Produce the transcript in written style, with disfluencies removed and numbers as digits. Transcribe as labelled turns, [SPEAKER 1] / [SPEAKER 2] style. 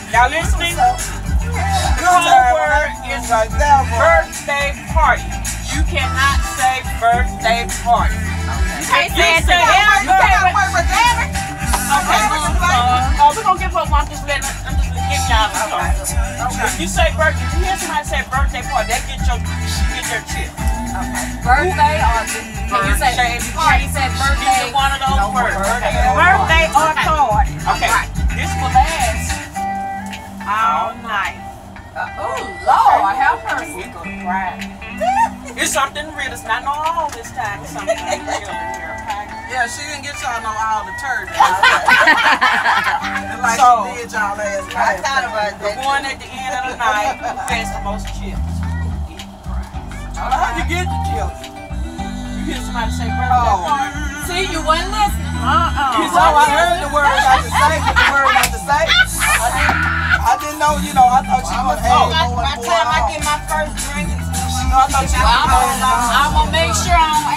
[SPEAKER 1] Now listening, your whole word is birthday party. You cannot say birthday party. You can't say it to everybody. Okay, we're gonna give her one. I'm just giving y'all a start. If you say birthday, if you hear somebody say birthday party, that get your chip.
[SPEAKER 2] Okay. Birthday or can you say party? Say birthday.
[SPEAKER 1] Either one of those words.
[SPEAKER 3] Birthday or party.
[SPEAKER 1] Okay. This will last all night.
[SPEAKER 2] Oh Lord, have mercy.
[SPEAKER 1] We're gonna cry. It's something real. It's not no all this time. It's something real in here. Okay.
[SPEAKER 3] Yeah, she didn't get y'all no all the turkey. Like so, she did y'all last night. I thought about
[SPEAKER 1] the one at the end of the night who has the most chips. How you get the chips? You hear somebody say birthday party?
[SPEAKER 2] See, you wasn't listening.
[SPEAKER 3] So I heard the word not to say, but the word not to say. I didn't know, you know, I thought she was
[SPEAKER 1] by the time I get my first drink,
[SPEAKER 2] I'm gonna make sure